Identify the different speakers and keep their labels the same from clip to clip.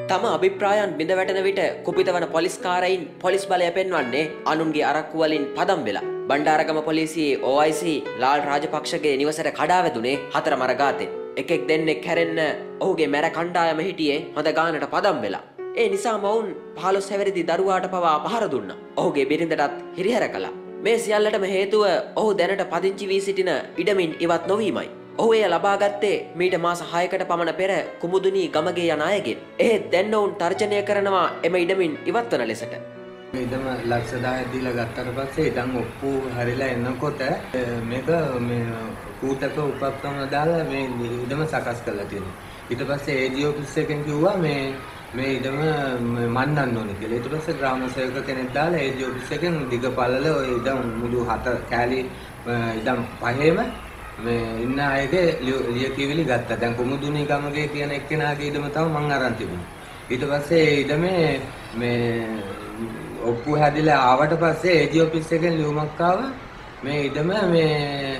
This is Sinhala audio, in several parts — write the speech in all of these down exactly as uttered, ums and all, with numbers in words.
Speaker 1: තම අභිප්‍රායන් බිඳ වැටෙන විට කුපිත වන පොලිස් කාරයින් පොලිස් බලය පෙන්වන්නේ අනුන්ගේ අරක්කු වලින් පදම් වෙලා. බණ්ඩාරගම පොලිසියේ ඕ අයි සී ලාල් රාජපක්ෂගේ නිවසට කඩා වැදුනේ හතරමර ගාතෙන්. එකෙක් දෙන්නෙක් හැරෙන්න ඔහුගේ මැර කණ්ඩායම හිටියේ හොඳ ගානට පදම් වෙලා. ඒ නිසාම ඔවුන් පහළොස් හැවිරිදි දරුවාට පවා පහර දුන්නා. ඔහුගේ බිරිඳටත් හිරිහැර කළා. මේ සියල්ලටම හේතුව ඔහු දැනට පදිංචි වී සිටින ඉඩමින් ඉවත් නොවීමයි. ඔහු එය ලබාගත්තේ මීට මාස හයකට පමණ පෙර කුමුදුනී ගමගේ යන අයගෙන්. එහෙත් දැන් ඔවුන් තර්ජනය කරනවා එම ඉඩමින් ඉවත් වන ලෙසට.
Speaker 2: ඉඩම ලක්ෂ දහයක් දීලා ගත්තට පස්සේ ඉඩම් ඔප්පු හරිලා එනකොට මේක මේ කූටක උපක්‍රම දාලා මේ ඉඩම සකස් කරලා තියෙනවා. ඊට පස්සේ ඒ ජී ඔෆිස් එකෙන් කිව්වා මේ මේ ඉඩම මන්නන්න ඕනේ කියලා. ඊට පස්සේ ග්‍රාම සේවක කෙනෙක් දාලා ඒ ජී ඔෆිස් එකෙන් දිග පළල ඔය ඉඩම් මුළු හත කෑලි ඉඩම් පහේම මේ ඉන්න අයගේ ලියකියවිලි ගත්තා. දැන් කුමුදුනී ගමගේ කියන එක්කෙනාගේ ඉඩම තමයි මං අරන් තිබුණේ. ඊට පස්සේ ඒ ඉඩමේ මේ ඔප්පු හැදිලා ආවට පස්සේ ඒ ජී ඔෆිස් එකෙන් ලියුමක් ආවා. මේ ඉඩම මේ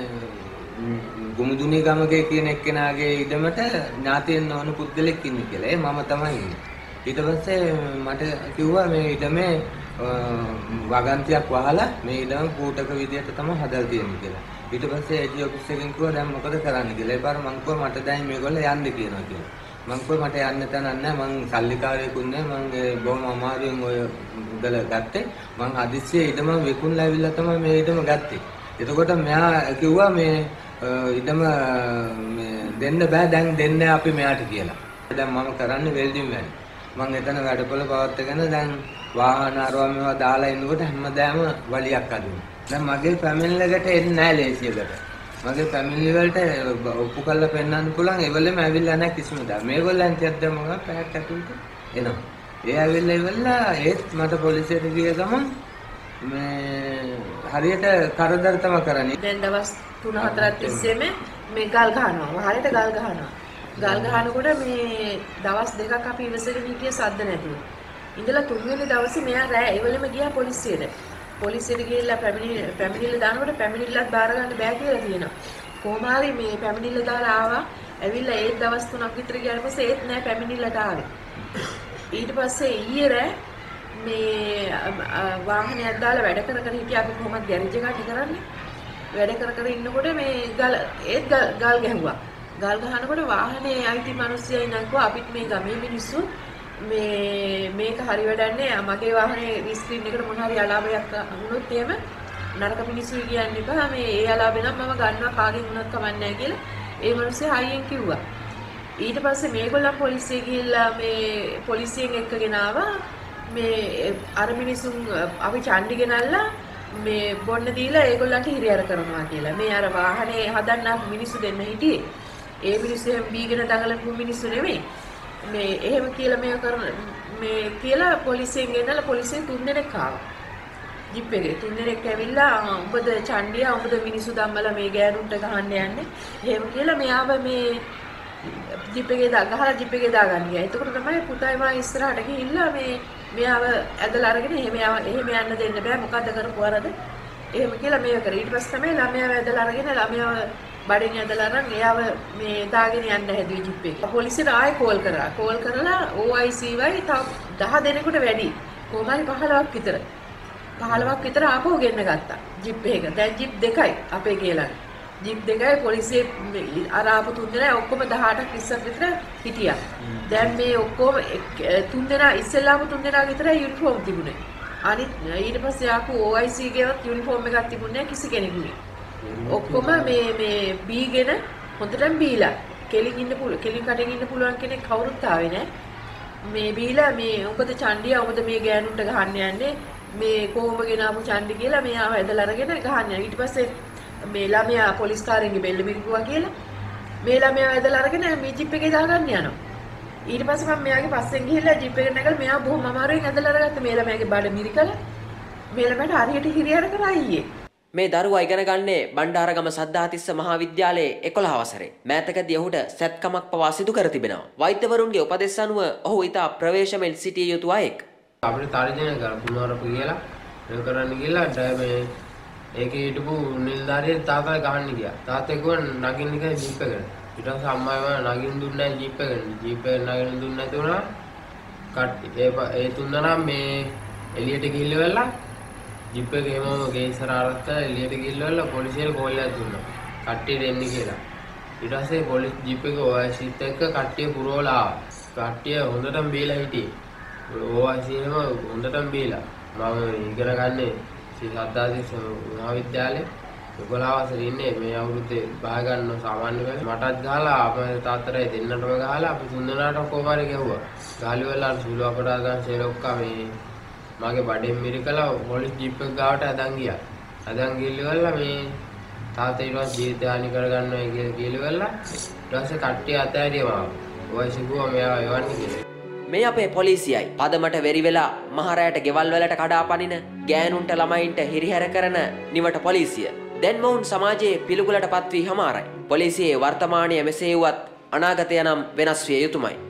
Speaker 2: කුමුදුනී ගමගේ කියන එක්කෙනාගේ ඉඩමට ඥාතියෙන් ඕන පුද්ගලෙක් ඉන්නේ කියලා. ඒ මම තමයි ඉන්නේ. ඊට පස්සේ මට කිව්වා මේ ඉඩමේ වගන්තියක් වහලා මේ ඉඩම කූටක විදියට තමයි හදලා තියෙන්නේ කියලා. ඊට පස්සේ ඒ ජී ඔෆිස් එකෙන් කිව්වා දැන් මොකද කරන්න කියලා. ඒ පාර මං කිව්වා මට දැන් මේගොල්ලෝ යන්න කියනවා කියලා. මං කිව්වා මට යන්න තැනක් නැහැ. මං සල්ලිකාරයෙකුත් නැහැ. මං බොහොම අමාරුවෙන් ඔය මුදල ගත්තේ. මං හදිස්සියේ ඉඩම විකුණලා ඇවිල්ලා තමයි මේ ඉඩම ගත්තේ. එතකොට මෙයා කිව්වා මේ ඉඩම මේ දෙන්න බෑ දැන් දෙන්න අපි මෙයාට කියලා. දැන් මම කරන්නේ වෙල්ඩින් වැඩ. මං එතන වැඩපොළ පවත්වාගෙන දැන් වාහන අරවා මේවා දාලා ඉන්නකොට හැමදාම වලියක් අදිනවා. දැන් මගේ ෆැමිලි එකට එන්නේ නැහැ ලේසියකට. මගේ ෆැමිලි වලට ඔප්පු කරලා පෙන්නන්න පුළුවන් ඒවලෙම ඇවිල්ලා නැහැ කිසිම දා. මේගොල්ලන් තියද්ද මොකක් පැයක් ඇතුළත එනවා. ඒ ඇවිල්ලා ඉවරලා ඒත් මට පොලිසියට ගිය ගමන් මේ හරියට කරදර තමයි කරන්නේ.
Speaker 3: දැන් දවස් තුන හතරක් තිස්සේම මේ ගල් ගහනවා. වහලට ගල් ගහනවා. ගල් ගහනකොට මේ දවස් දෙකක් අපි ඉවසගෙන හිටියේ සද්ද නැතුව. ඉඳලා තුන්වෙනි දවසේ මෙයා රෑ ඒවලෙම ගියා පොලිසියට. පොලිසියට ගිහිල්ලා පැමිණිලි පැමිණිල්ල දානකොට පැමිණිල්ලත් බාර ගන්න බෑ කියලා කියනවා. කොහොම හරි මේ පැමිණිල්ල දාලා ආවා. ඇවිල්ලා ඒ දවස් තුනක් විතර ගියාට පස්සේ ඒත් නෑ පැමිණිල්ලට ආවේ. ඊට පස්සේ ඊයේ රෑ මේ වාහනයක් දාලා වැඩ කර කර හිටියා. අපි කොහොමද ගෑරේජ් එකට කරන්නේ? වැඩ කර කර ඉන්නකොට මේ ගල් ඒත් ගල් ගැහුවා. ගල් ගහනකොට වාහනේ අයිති මිනිස්සුයි නංකෝ අපිත් මේ ගමේ මිනිස්සු මේ මේක හරි වැඩක් නෑ. මගේ වාහනේ ස්ක්‍රීන් එකට මොන හරි අලාභයක් වුණොත් එහෙම නරක මිනිස්සු කියන්නේ බෑ. මේ ඒ අලාභේ නම් මම ගන්නවා කාගෙන් වුණත් කමන්නේ නෑ කියලා ඒ මිනිස්සේ හයියෙන් කිව්වා. ඊට පස්සේ මේගොල්ලන් පොලිසිය ගිහිල්ලා මේ පොලිසියෙන් එක්කගෙන ආවා. මේ අර මිනිසුන් අපි චණ්ඩි ගෙනල්ලා මේ බොන්න දීලා ඒගොල්ලන්ට හිරිහැර කරනවා කියලා. මේ අර වාහනේ හදන්න මිනිස්සු දෙන්න හිටියේ. ඒ මිනිස්සු එහෙම බීගෙන දඟලපු මිනිස්සු නෙමෙයි. මේ එහෙම කියලා මේ කරන මේ කියලා පොලිසියෙන් ගෙනල්ලා පොලිසියෙන් තුන් දෙනෙක් ආවා. ජිප් එකේ තුන් දෙනෙක් ඇවිල්ලා උඹද චණ්ඩියා උඹද මිනිස්සු ධම්මලා මේ ගෑනුන්ට ගහන්න යන්නේ. එහෙම කියලා මෙයාව මේ ජිප් එකේ දා ගහලා ජිප් එකේ දාගන්න ගියා. එතකොට තමයි පුතායි මා ඉස්සරහට ගිහිල්ලා මේ මෙයාව ඇදලා අරගෙන එහෙම එහෙම යන්න දෙන්න බෑ මොකද්ද කරපු වරද එහෙම කියලා මේව කරා. ඊට පස්සේ තමයි ළමයාව ඇදලා අරගෙන ළමයාව බඩෙන් ඇදලා අරන් එයාව මේ දාගෙන යන්න හැදුවේ ජිප් එක. පොලිසියට ආයෙ කෝල් කරා. කෝල් කරලා ඕ අයි සී වයි තව දහ දෙනෙකුට වැඩි. කොහොම හරි පහළොවක් විතර. පහළොවක් විතර ආපහු ගෙන්න ගත්තා ජිප් එක. දැන් ජිප් දෙකයි අපේ කියලා. ජිප් දෙකයි පොලිසියේ අර ආපු තුන් දෙනා ඔක්කොම දහඅටක් ඉස්සර විතර හිටියා. දැන් මේ ඔක්කොම තුන් දෙනා ඉස්සෙල්ලාම තුන් දෙනා විතරයි යුනිෆෝම් තිබුණේ. අනිත් ඊට පස්සේ ආපු ඕ අයි සී ගේවත් යුනිෆෝම් එකක් තිබුණේ කිසි කෙනෙකුගේ. ඔක්කොම මේ මේ බීගෙන හොඳටම බීලා කෙලින් ඉන්න පුළුවන් කෙලින් කඩෙන් ඉන්න පුළුවන් කෙනෙක් කවුරුත් ආවේ නැහැ. මේ බීලා මේ උඹද චණ්ඩියා උඹද මේ ගෑනුන්ට ගහන්න යන්නේ මේ කොහොම ගෙනාපු චණ්ඩි කියලා මෙයාව ඇදලා අරගෙන ගහන්න. ඊට පස්සේ මේ ළමයා පොලිස් කාරෙන්ගේ බෙල්ල මිරිකුවා කියලා මේ ළමයා ඇදලා අරගෙන මේ ජිප් එකේ දාගන්න යනවා. ඊට පස්සේ මම මෙයාගේ පස්සෙන් ගිහිල්ලා ජිප් එකට නැගලා මෙයා බොහොම අමාරුවෙන් ඇදලා අරගත්ත මේ ළමයාගේ බඩ මිරිකලා මේ ළමයාට හරියට හිරිහැර කරා ඊයේ.
Speaker 1: මේ දරුවා ඉගෙන ගන්නේ බණ්ඩාරගම සද්ධාතිස්ස මහාවිද්‍යාලයේ එකොළහ වසරේ. මෑතකදී ඔහුට සැත්කමක් පවා සිදු කර තිබෙනවා. වෛද්‍යවරුන්ගේ උපදෙස් අනුව ඔහු ඉතා ප්‍රවේශමෙන් සිටිය යුතු අයෙක්.
Speaker 2: අපිට තර්ජනය කරලා පුනරපු කියලා ඒක කරන්න කියලා මේ ඒකේ හිටපු නිලධාරියා තාත්තා ගහන්න ගියා. තාත්තා කිව්වා නගින්න කියලා ජීප් එකට. ඊට පස්සේ අම්මාම නගින්න දුන්නේ නැහැ ජීප් එකට. ජීප් එක නගින්න දුන්නේ නැති වුණා.
Speaker 4: කට්ටිය ඒ ඒ තුන්දෙනා මේ එළියට ගිහිල්ලා ජිප් එක එහෙමම ගේ ඉස්සර අරස්ත එළියට ගිහිල්ලා පොලිසියට කෝල් එකක් දුන්නා. කට්ටියට එන්න කියලා. ඊට පස්සේ පොලිස් ජිප් එක ඔයසිත් එක්ක කට්ටිය පුරවලා ආවා. කට්ටිය හොඳටම බීලා හිටියේ. ඔයසිම හොඳටම බීලා. මම ඉගෙන ගන්නේ ශ්‍රී සද්ධාතිස්ස මහාවිද්‍යාලේ එකොළහ වසරේ ඉන්නේ මේ අවුරුද්දේ බහ ගන්න සාමාන්‍ය වෙලාව මටත් ගහලා අපේ තාත්තටයි දෙන්නටම ගහලා අපි තුන්දෙනාට කොහොමද ගැහුවා. ගාලි වල අර සුළු අපරාධයන් සේලොක්කා මේ මගේ බඩෙන් මිරිකලා පොලිස් ජීප් එක ගාවට අදන් ගියා. අදන් ගිහිල්ලා මේ තාත්තා ඊට පස්සේ ජීවිත හානි කරගන්නවා කියලා කියලා ඊට පස්සේ කට්ටිය අතෑරියවා. ඔය සිගුව මෙයා එවන්නේ කියලා.
Speaker 1: මේ අපේ පොලිසියයි පදමට වෙරි වෙලා මහරයට ගෙවල් වලට කඩාපනින ගෑනුන්ට ළමයින්ට හිරිහැර කරන නිවට පොලිසිය දැන් මොවුන් සමාජයේ පිළිකුලට පත් වී හමාරයි. පොලිසියේ වර්තමානය මෙසේ වුවත් අනාගතය නම් වෙනස් විය යුතුමයි.